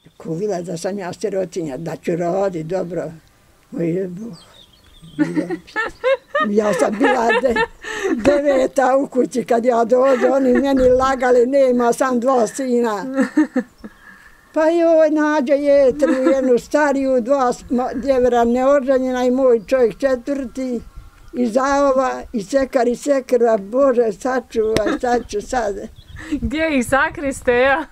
Kuvila da sam ja sirotinja, da ću raditi dobro. Moj Bog. Ja sam bila 9. u kući kad ja dođu, oni meni lagali, nema, sam 2 sina. Pa joj, nađe Jetru, jednu stariju, 2 djevera neoženjena i moj čovjek 4. I zaova, i sekar, a Bože, sačuvaj, sad ću sad. Gdje ih sakriste, ja?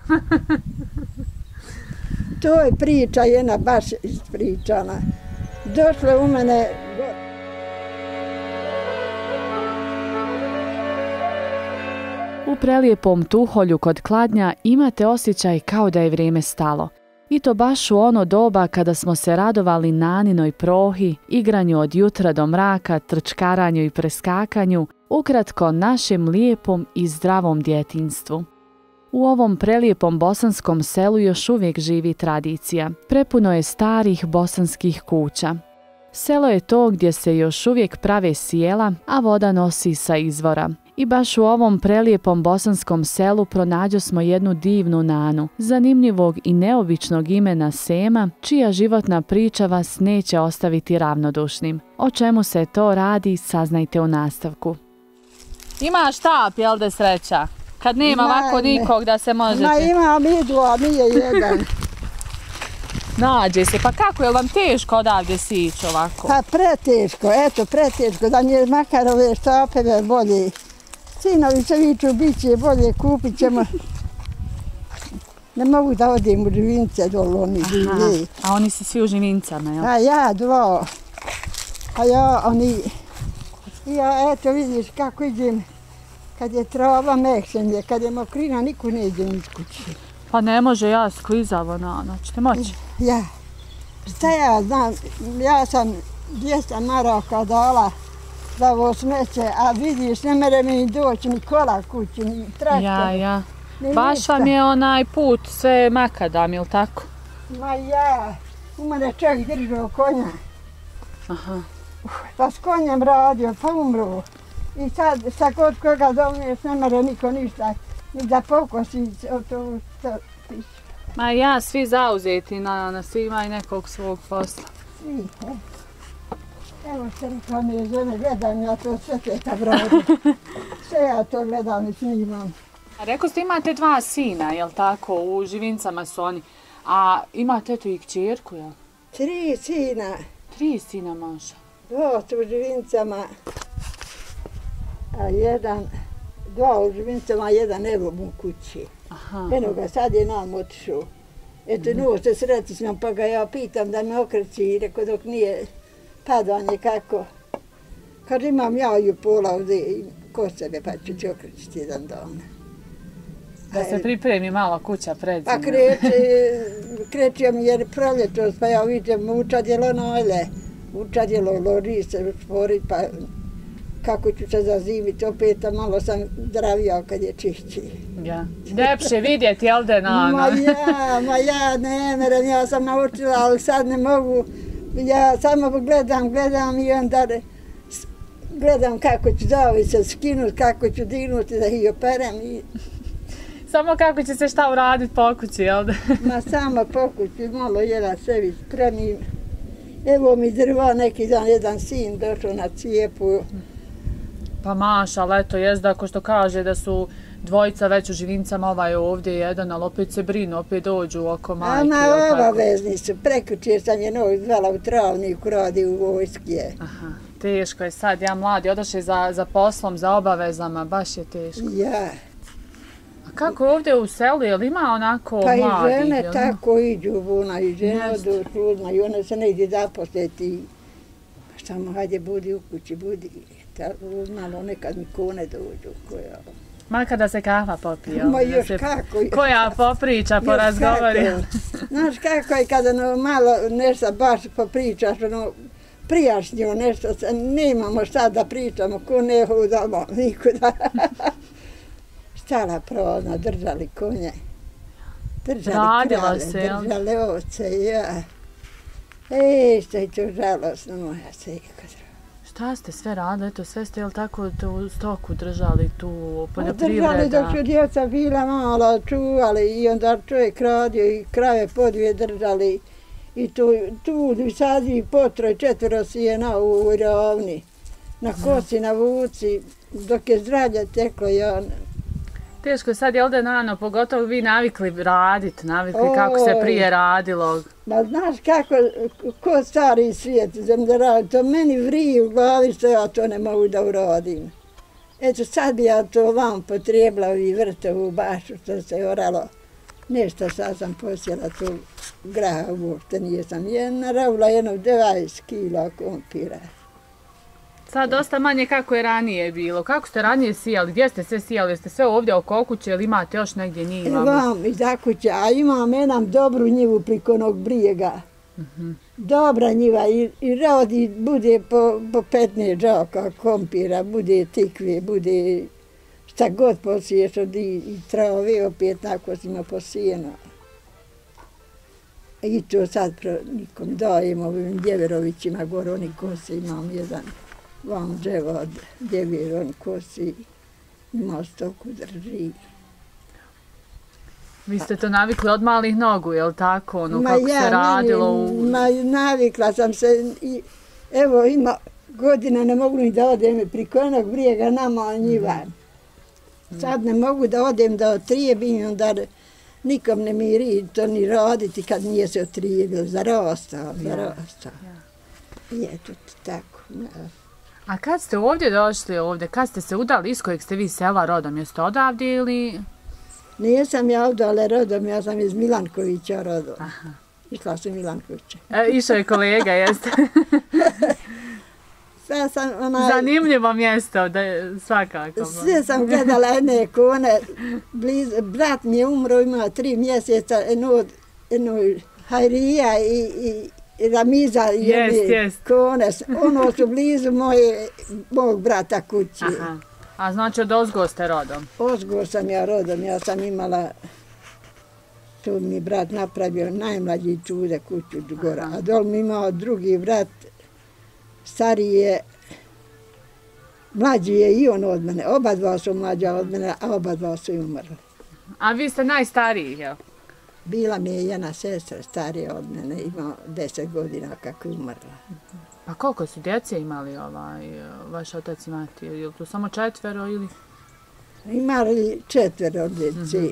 To je priča, jedna baš ispričana. Došle u mene... U prelijepom Tuholju kod Kladnja imate osjećaj kao da je vrijeme stalo. I to baš u ono doba kada smo se radovali naninoj prohi, igranju od jutra do mraka, trčkaranju i preskakanju, ukratko našem lijepom i zdravom djetinjstvu. U ovom prelijepom bosanskom selu još uvijek živi tradicija. Prepuno je starih bosanskih kuća. Selo je to gdje se još uvijek prave sjela, a voda nosi sa izvora. I baš u ovom prelijepom bosanskom selu pronađo smo jednu divnu nanu, zanimljivog i neobičnog imena Sema, čija životna priča vas neće ostaviti ravnodušnim. O čemu se to radi, saznajte u nastavku. Ima štap, jel da sreća? Kad nema ovako nikog da se možete... Ma imam idu, a nije jedan. Nađe se, pa kako, je vam teško odavde sići ovako? Pa preteško, da mi je makar ove štapeve bolje. Sinovi se viču, bit će bolje, kupit ćemo. Ne mogu da odim u Živince dole, oni živi. A oni su svi u Živincama, jel? A ja 2. A ja, oni... Ja, eto vidiš kako idem. Kad je trava mekšenje, kad je mokrina, niko ne ide iz kući. Pa ne može, ja sklizavo na noć, ćete moći? Ja. Šta ja znam, ja sam 200 maraka dala za ovo smeće, a vidiš, ne mere mi doći ni kola kući, ni traktor. Ja. Baš vam je onaj put sve makadam, ili tako? Ma ja, u mene čovjek držao konja. Aha. Pa s konjem radio, pa umro. I sad kod koga domneš, ne mere niko ništa, ni da pokosi to pišu. Ma ja, svi zauzeti, svi imaju nekog svog posla. Svi, Evo što rekla mi je žene, gledam ja to sve teta brodi. Sve ja to gledam i snimam. A rekao ste imate 2 sina, jel tako? U Živincama su oni. A imate tu i kćerku, jel? 3 sina. 3 sina maša. 2 su u Živincama, a 2 u Živincama, a 1 evo u kući. Eno ga sad je nam otišao. Eto, nuo se sreti s njom, pa ga ja pitam da me okreći, rekao dok nije padanje kako. Kad imam ja ju pola ovdje kod sebe, pa ću ti okrećiti jedan dan. Da se pripremi malo kuća pred zimu. Pa kreće mi jer proljetos, pa ja vidim učadjelo nojle, učadjelo lori se spori, pa kako ću se zazimiti, opet malo sam zdravija kad je čišći. Ja. Ljepše vidjeti, jel da Ma ja ne merem, ja sam naučila, ali sad ne mogu. Ja samo gledam i onda gledam kako ću zavice skinuti, kako ću dignuti da ih operem. Samo kako će se šta uraditi po kući, jel da? Ma samo po kući, malo jela sebi spremim. Evo mi drva neki dan, jedan sin došao na cijepu. Pa maša, ali eto, jest da, ko što kaže da su 2 već u Živincama, ovaj ovdje jedan, ali opet se brinu, opet dođu oko majke. A obavezni su, prekjučer sam je novih zvala u Travniku, radi u vojski. Aha, teško je sad, ja mladi, odašli za poslom, za obavezama, baš je teško. Ja. A kako ovdje u selu, jel ima onako mladih? Pa i žene tako iđu vuna, i žene odu sluzna, i one se ne ide zaposliti. Samo hajde budi u kući, budi. Malo nekad mi kone dođu koja... Ma kada se kafa popije. Ma još kako. Koja popriča, porazgovori. Znaš kako je kada malo nešto baš popričaš, prijašnjo nešto, nemamo šta da pričamo, ko ne hodamo nikuda. Stala prazna, držali konje. Držali krave, držali ovce, ja. Što je to žalostno, moja sejka. Šta ste sve radili? Eto, sve ste, jel tako, tu stoku držali, tu poljoprivreda? Držali dok su djeca bila mala, čuvali i onda čovjek radio i krave podvije držali. I tu sadili potroj 4 sjena u rovni. Na kosi, na vuci, dok je zdravlje teklo i on. Teško je sad, jel da Nano, pogotovo vi navikli raditi, navikli kako se prije radilo. Ma znaš kako, ko stari svijet zemlje radi, to meni vrije u glavi što ja to ne mogu da uradim. Eto sad bi ja to vam potrijebila i vrtovu bašu što se oralo. Nešto sad sam posjela tu graha uopšte nisam. Naravila 20 kila kompira. Sad dosta manje kako je ranije bilo. Kako ste ranije sijali? Gdje ste sve sijali? Jeste sve ovdje oko kuće ili imate još negdje njiva? Vam iza kuće, a imam jedan dobru njivu priko onog brijega. Dobra njiva i rodi bude po 15 džaka kompira, bude tikve, bude šta god posiješ od i trave, opet tako smo posijeno. I to sad nikom dajem ovim Djeverovićima, gore oni kose, imam jedan vam dževo od Djevjer, on kosi, ima stoku drži. Vi ste to navikli od malih nogu, je li tako? Ono, kako se radilo? Navikla sam se, evo ima godina ne mogu ni da odem priko onog brijega nama njiva. Sad ne mogu da odem da otrijebim, onda nikom ne miri to ni raditi kad nije se otrijebil, zarastao. I eto tako. A kad ste ovdje došli ovdje, kad ste se udali, iz kojeg ste vi sela rodom, jeste odavdje ili? Nisam ja odale rodom, ja sam iz Milankovića rodom. Išla sam Milankovića. Išao je kolega, jeste? Zanimljivo mjesto, svakako. Sve sam gledala jedne kone, brat mi je umro, ima 3 mjeseca, jedno Hajrija i Ramiza jedne kone. Ono su blizu mog brata kući. A znači od Ozgo ste rodom? Ozgo sam ja rodom, ja sam imala, tu mi brat napravio najmlađi čude kuću gora, a dol mi imao drugi brat, stariji je, mlađi je i on od mene, oba dva su mlađa od mene, a oba dva su i umrli. A vi ste najstariji, jel? Bila mi je jedna sestra starija od mene, ima 10 godina kako je umrla. Pa koliko su djece imali vaš otac i mati? Je li to samo 4 ili? Imali 4 djece.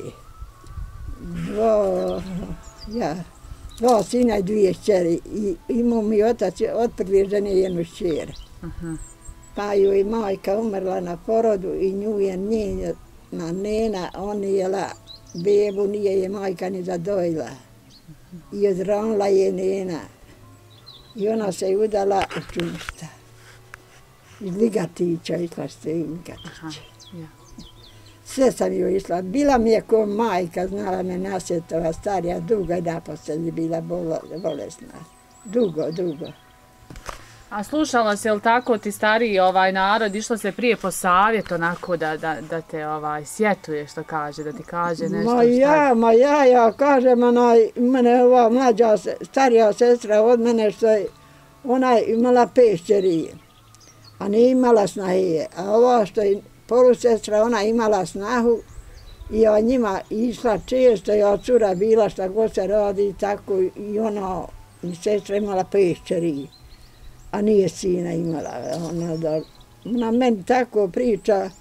2 sina i 2 kćeri. Imao mi otac od prve žene jednu kćer. Pa ju i majka umrla na porodu i nju je njena nena, on jela bebu, nije je majka ni zadojila. I odronila je nena. I ona se udala u čušta. Iz Ligatića, išla ste u Ligatića. Sve sam ju išla. Bila mi je ko majka, znala me nasjetova, starija, dugo je naposljednji bila bolesna. Dugo. A slušala se, jel tako, ti stariji narod, išlo se prije po savjet onako da te sjetuje, što kaže, da ti kaže nešto? Ja kažem, mene ova mlađa, starija sestra od mene što je, ona imala 5 kćeri, a nije imala snahe, a ova što je polusestra, ona imala snahu i o njima išla često, i od cura bila šta god se radi, tako i ona, i sestra imala 5 kćeri. A nije sina imala. Ona meni tako priča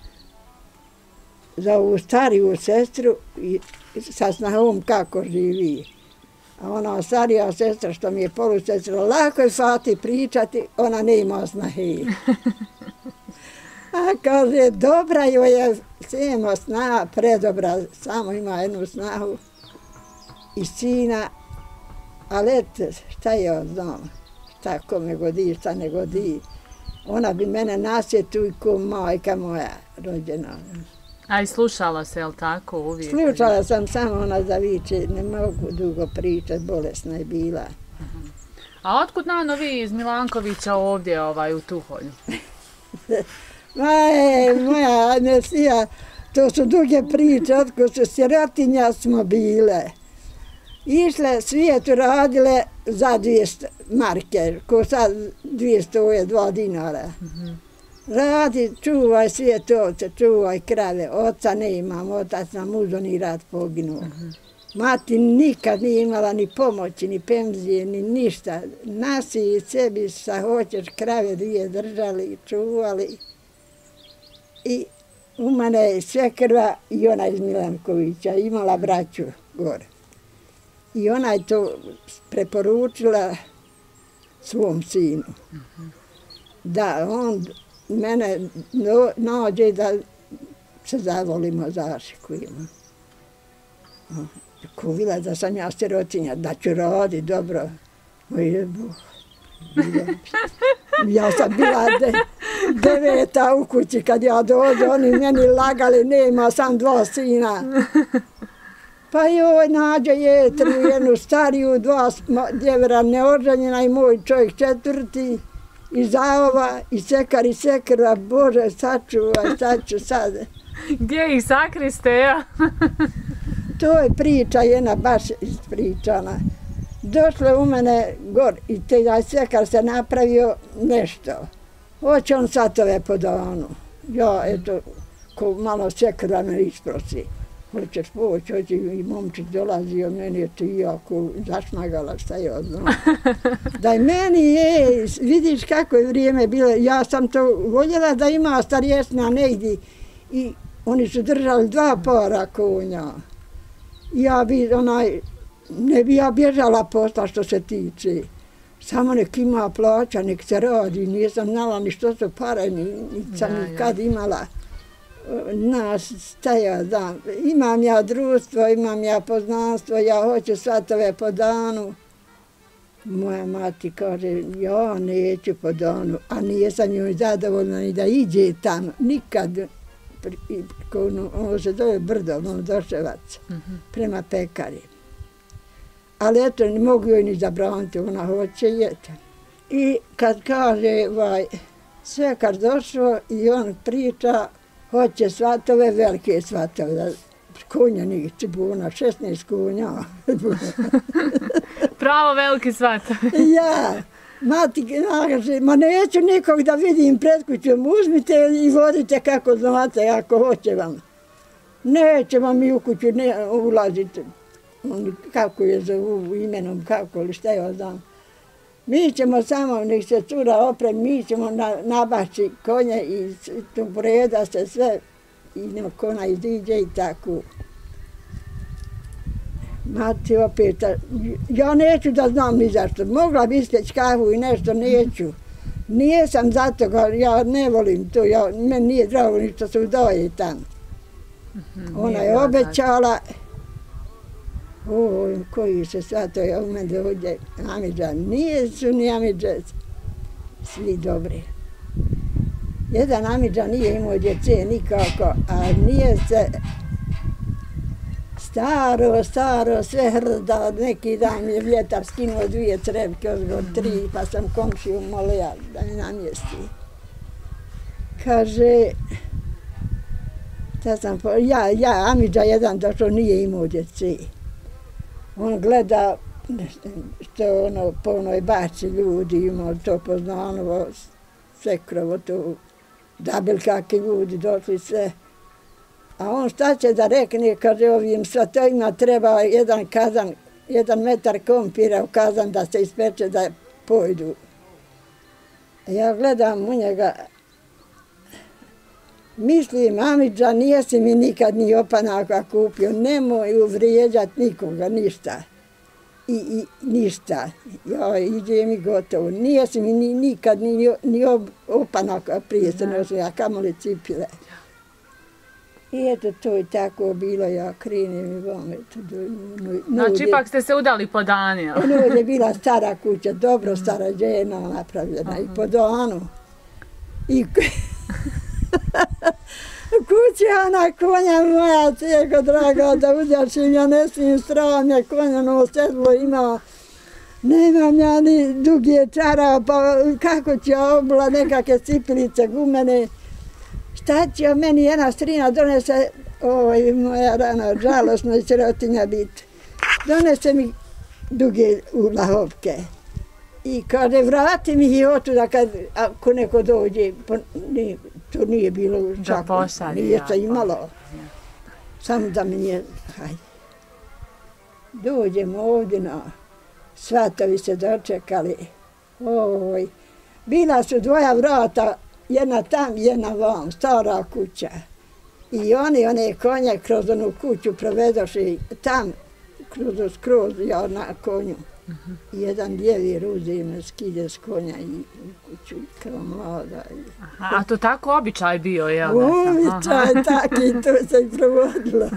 za ovu stariju sestru i sa snahom kako živi. A ona starija sestra što mi je polusestra, lako je shvati pričati, ona nema snahe. A kaže, dobra joj je, sjema snaha, predobra, samo ima jednu snahu i sina, ali eto, šta ja znam. Tako me godi, šta ne godi. Ona bi mene nasjetu ko majka moja rođena. A i slušala se, jel tako, uvijek? Slušala sam samo ona zaviče, ne mogu dugo pričati, bolesna je bila. A otkud Nano vi iz Milankovića ovdje u Tuholju? Moja Anesija, to su duge priče, otkud su sirotinja smo bile. išle svijetu radile za 200 marke, ko sad 200 je 2 dinara. Radi, čuvaj svijet ovce, čuvaj krave, oca ne imam, otac nam uzoni rad poginuo. Mati nikad nije imala ni pomoći, ni penzije, ni ništa. Nasi i sebi sa hoćeš krave dvije držali, čuvali. I u mene je svekrva i ona iz Milankovića, imala braću gore. I ona je to preporučila svom sinu. Da on mene nađe da se zavolimo, zašikujemo. Kuvila da sam ja sirotinja, da ću raditi dobro. Ja sam bila 9. u kući kad ja dođe, oni meni lagali, nema sam 2 sina. Pa joj nađe Jetru, jednu stariju, 2 djevera neoženjena i moj čovjek 4. i zaova, i sekar, i sekrva, Bože, sačuvaj, sad ću sad. Gdje ih sakriste, ja? To je priča jedna baš ispričana. Došlo u mene gor i taj sekar se napravio nešto. Hoće on satove po danu. Ja, eto, ko malo sekrva me isprosi. Hoćeš poći, hoće i momčić dolazio, meni je to jako zašmagala, šta je odno. Da i meni je, vidiš kako je vrijeme bilo, ja sam to voljela da ima starjesna negdje i oni su držali 2 para konja. Ja bi ne bi ja bježala posla što se tiče. Samo nek ima plaća, nek se radi, nisam znala ni što su pare, ni sam nikad imala. Nas staja dan. Imam ja društvo, imam ja poznanstvo, ja hoću satove po danu. Moja mati kaže, ja neću po danu, a nisam joj zadovoljna ni da iđe tamo, nikad. Ono se zove Brdo, Doševac, prema pekari. Ali eto, ne mogu joj ni zabraniti, ona hoće jeti. I kad kaže, sve kad došlo i on priča, hoće svatove, velike svatove, konja njih cibuna, 16 konja. Pravo veliki svatove. Ja, mati kaže, ma neću nikog da vidim pred kućom, uzmite i vodite kako znate, ako hoće vam. Nećemo mi u kuću ulaziti, kako je zovu imenom, kako ili šta ja znam. Mi ćemo samo, nek se cura opremi, mi ćemo nabaći konje i poreda se sve i kona iziđe i tako. Mati opet, ja neću da znam ni zašto. Mogla bi ispeć kahu i nešto, neću. Nijesam zato, ja ne volim to, meni nije drago ni što se udoje tamo. Ona je obećala, koji se svato je u mene dođe, Amidža, nijesu ni Amidže, svi dobri. Jedan Amidža nije imao djece nikako, a nije se staro, sve hrda, neki dan je vjetar skinuo 2 crevke, od 3, pa sam komšiju molila da mi namjesti. Kaže, Amidža jedan došao, nije imao djece. On gleda što po onoj baci ljudi imao to poznanovo, sekrovo, to dabel kakvi ljudi došli sve. A on šta će da rekne, kaže ovim svatovima treba 1 kazan, 1 metar kompira u kazan da se ispeče da pojdu. Ja gledam u njega, mislim, Amidža, nijesi mi nikad ni opanaka kupio, nemoj uvrijeđat nikoga, ništa. I ništa. Ja idem i gotovo. Nijesi mi nikad ni opanaka prije se nosila, a kamoli cipile. I eto, to je tako bilo, ja krenem i vam. Znači, ipak ste se udali po dani. Ono je bila stara kuća, dobro stara žena napravljena i po danu. I kuća na konja moja, cijeko draga, da uđašim, ja ne smijem stran, ja konjano sedlo ima. Nemam ja ni duge čara, pa kako će obula nekakve cipilice gumene. Šta će meni jedna strina donese, oj moja rana, žalosno i sirotinja biti. donese mi duge u lahovke. I kaže, vrati mi ih otuda ako neko dođe. To nije bilo u Čaku, nije se imalo. Samo da mi nije, hajde. Dođemo ovdje, svatovi se dočekali. Bila su dvoja vrata, jedna tam, jedna vam, stara kuća. I oni one konje kroz onu kuću provedoši tam, skroz ja na konju. Jedan djevir uzeo me skide s konja i u kuću kao mlada. A to tako običaj bio, jel? Običaj, tako i to se provodilo.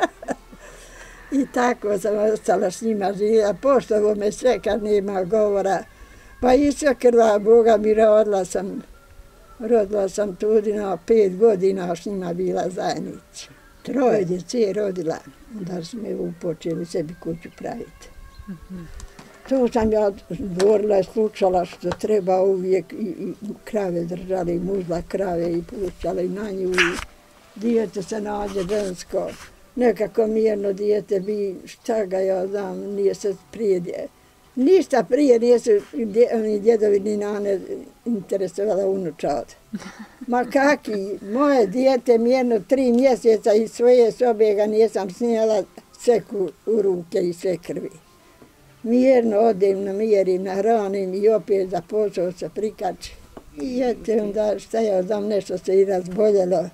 I tako sam ostala s njima živjela. Poštovo me sve kad nema govora. Pa i sve krva Boga mi rodila sam tudi na 5 godina s njima bila zajednica. 3 djece rodila. Onda smo upočeli sebi kuću praviti. To sam ja govorila i slučala što treba uvijek i krave držali, muzla krave i puštali na nju i dijete se nađe žensko. Nekako mirno dijete bi, šta ga ja znam, nije se prije, ništa prije nisu ni djedovi ni nane interesovala unučad. Ma kaki, moje dijete mirno 3 mjeseca iz svoje sobe ga nisam snijela seku u ruke i sve krvi. Mirno odem, namjerim, nahranim i opet za posao se prikači. I eto onda šta ja znam, nešto se i razboljelo.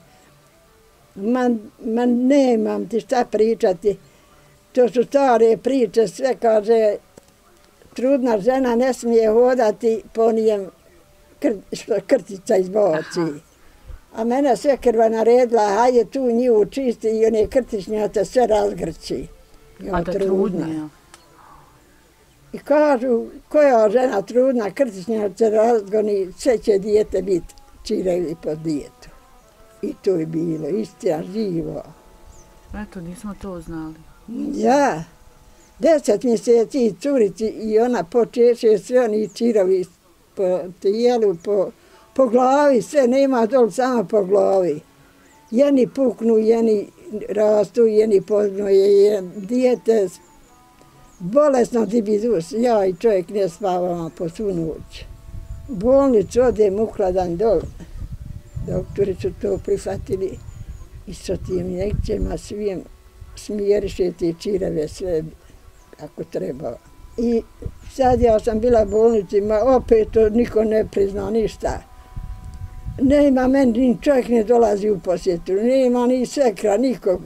Ma nemam ti šta pričati. To su stare priče, sve kaže, trudna žena ne smije hodati po nijem krtica izbaci. A mene sve krva naredila, hajde tu nju čisti i one krtičnjate sve razgrči. A da trudnija? I kažu, koja žena trudna, krtičnjace razgoni, sve će dijete biti čirevi pod dijetu. I to je bilo, istina, živo. Eto, nismo to znali. Ja, 10 mjeseci curici i ona počeše sve oni čirovi po tijelu, po glavi, sve nema dol, samo po glavi. Jeni puknu, jeni rastu, jeni poznoje, dijete bolesno dibidus. Ja i čovjek ne spavamo po svu noć. U bolnicu odem ukladan dol. Doktori su to prihvatili i sa tim injekcijama svim smjeriše te čireve sve kako treba. I sad ja sam bila u bolnici, ma opet to niko ne prizna ništa. Nema meni, ni čovjek ne dolazi u posjetu, nema ni svekra, nikog.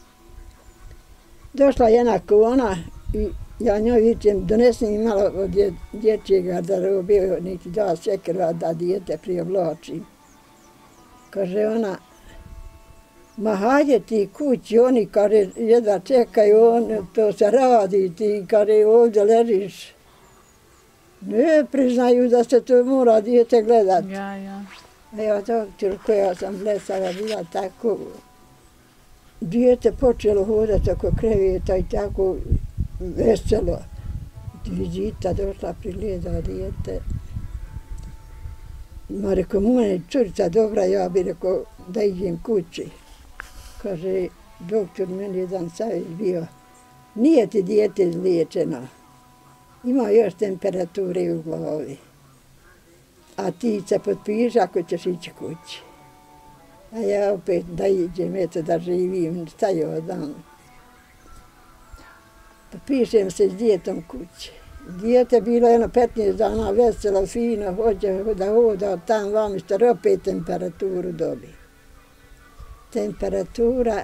Došla jedna kona i ja njoj vičem, donesi mi malo od dječjeg garderobe, niti da svekrva da dijete prioblačim. Kaže ona, ma hajde ti kući, oni kaže, jedva čekaju, to se radi, ti kaže, ovdje ležiš. Ne priznaju da se to mora dijete gledat. Ja. Evo doktor koja sam blesala bila tako, dijete počelo hodati oko kreveta i tako veselo. Vizita došla, prigleda dijete. Ma rekao, moja curica dobra, ja bi rekao da idem kući. Kaže, doktor, meni jedan savjet bio, nije ti dijete izliječeno, ima još temperature u glavi, a ti se potpiši ako ćeš ići kući. A ja opet da idem, eto da živim, šta je odam. Potpišem se s dijetom kući. Dijete bilo 15 dana veselo, fino, hoće da hoda tam vam što opet temperaturu dobi. Temperatura,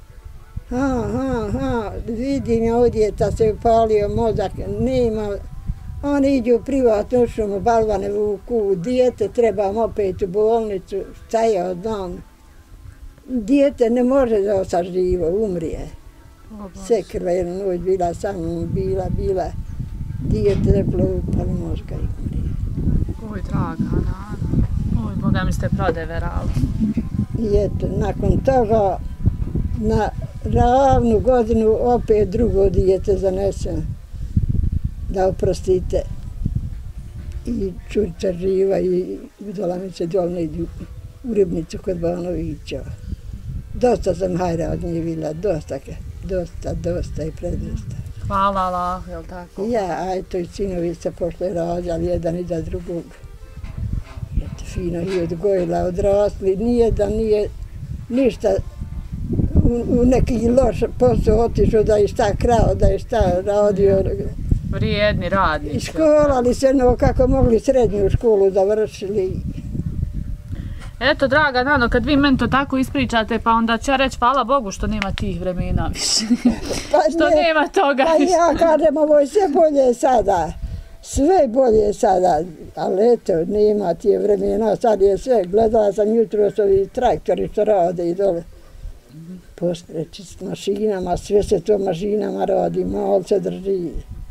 vidim ja ovdje da se upalio mozak, nema, oni iđu u privatnu šumu, balvane vuku, dijete trebam opet u bolnicu, šta je odam. Dijete ne može da osta živo, umrije. Sve krva jedna noć bila samo, bila. Dijete replo upali mozga i umrije. Oj, draga Nana. Oj, Boga mi ste prodeverali. I eto, nakon toga, na ravnu godinu, opet drugo dijete zanesem. Da oprostite. I čurica živa i udala mi se dolno idu u Ribnicu kod Banovića. Dosta sam hajra od nje bila, dosta i predosta. Hvala Allahu, jel tako? Ja, a eto i sinovi se pošle rađali jedan iza drugog. Eto, fino i odgojila, odrasli, nijedan nije ništa u neki loš posao otišao da je šta krao, da je šta radio. Vrijedni radnici. Školali se, no kako mogli srednju školu završili. Eto, draga Nano, kad vi meni to tako ispričate, pa onda ću ja reći hvala Bogu što nema tih vremena više. Što nema toga više. više. Ja kažem, ovo je sve bolje sada. Sve bolje sada, ali eto, nema tije vremena, sad je sve. Gledala sam jutro s ovi traktori što rade i dole. Postreći s mašinama, sve se to mašinama radi, malo se drži.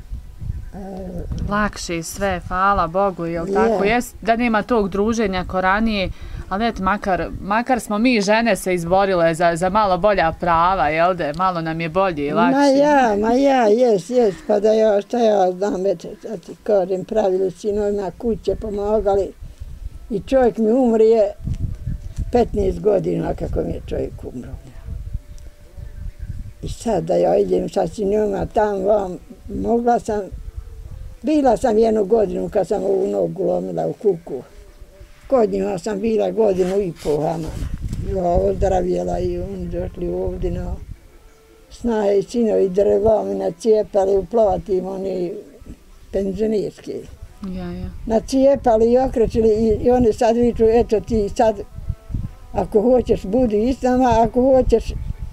Lakše sve, hvala Bogu, jel tako? Jest da nema tog druženja ko ranije, ali eto, makar smo mi žene se izborile za malo bolja prava, jel da? Malo nam je bolje i lakše. Ma ja, jest, pa da ja, šta ja znam, eto, da ti kažem, pravili sinovima kuće, pomagali i čovjek mi umrije 15 godina kako mi je čovjek umro. I sad da ja idem sa sinovima tam vam, bila sam 1 godinu kad sam ovu nogu lomila u kuku. Kod njima sam bila 1,5 godina. Ja ozdravjela i oni došli ovdje na snaje i sinovi drva mi nacijepali u plovatim oni penzionirski. Nacijepali i okrećili i oni sad viču, eto ti sad ako hoćeš budi s nama, ako hoćeš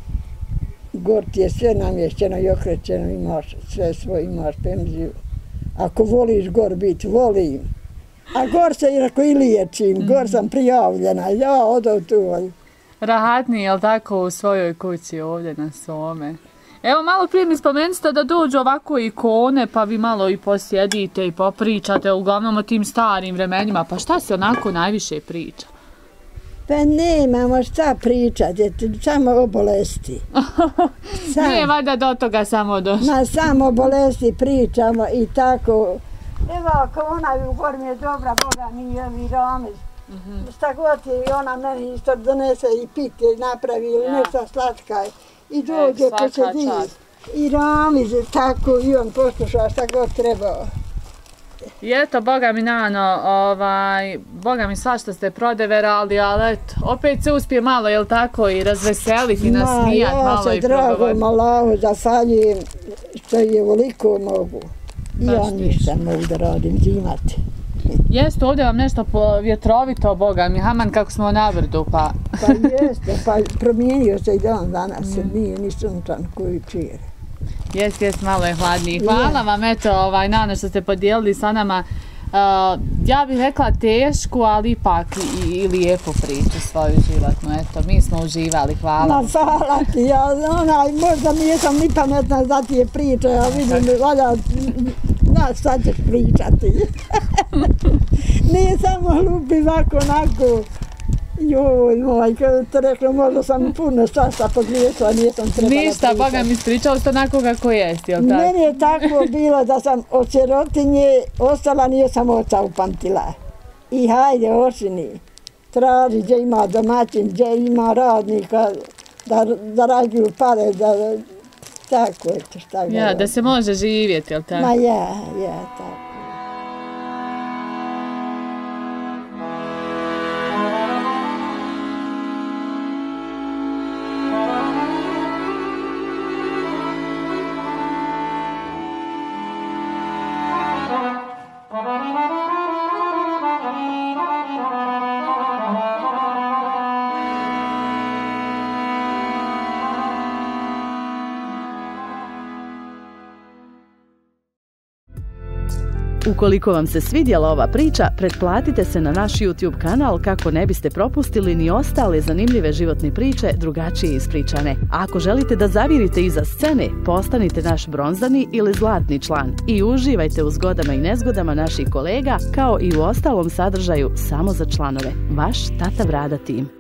gor ti je sve namješćeno i okrećeno, imaš sve svoje, imaš penziju. Ako voliš gor biti, volim. A gor se i liječim, gor sam prijavljena, ja odam tu. Rahatni, jel tako, u svojoj kući ovdje na svome. Evo, malo prije mi spomenite da dođu ovako ikone, pa vi malo i posjedite i popričate, uglavnom o tim starim vremenima. Pa šta se onako najviše priča? Pa nemamo šta pričati, samo o bolesti. Nije valjda do toga samo došlo. Samo o bolesti pričamo i tako. Evo, ako ona u gormi je dobra, Boga mi je mi Ramiz. Šta god je i ona meni isto donese i pite napravi ili nešto slatka. I dođe ko se di. I Ramiz je tako i on posluša šta god trebao. I eto, Boga mi Nano, Boga mi svašta ste prodeverali, ali eto, opet se uspije malo, jel tako, i razveseliti, nasmijati malo i probavati. Ja se dragom Allahu zahvaljujem što je ovoliko mogu. I ja ništa mogu da radim, zimati. Jeste, ovdje vam nešto vjetrovito, Boga mi, haman kako smo na vrdu, pa... Pa jeste, pa promijenio se i dan danas, nije ni sunčan koji čire. Jest, malo je hladniji. Hvala vam, eto, Nano, što ste podijelili sa nama. Ja bih rekla tešku, ali ipak i lijepu priču svoju životnu. Eto, mi smo uživali, hvala. Hvala ti, ja možda nisam ni pametna za tije priče, ja vidim, valja, znaš šta ćeš pričati. Nije samo glupi ovako, onako. Joj moj, kada te rekla, možda sam puno svašta pogriješila, nisam trebala pričati. Ništa, Boga mi ispričao ste onako kako jest, jel tako? Meni je tako bilo da sam od sirotinje ostala, nisam oca upamtila. I hajde, ošini, traži gdje ima domaćin, gdje ima radnika, da zarađuju pare, tako je to šta ja, da se može živjeti, jel tako? Ma ja, tako. Ukoliko vam se svidjela ova priča, pretplatite se na naš YouTube kanal kako ne biste propustili ni ostale zanimljive životne priče drugačije ispričane. A ako želite da zavirite iza scene, postanite naš bronzani ili zlatni član i uživajte u zgodama i nezgodama naših kolega kao i u ostalom sadržaju samo za članove. Vaš Tata Brada tim.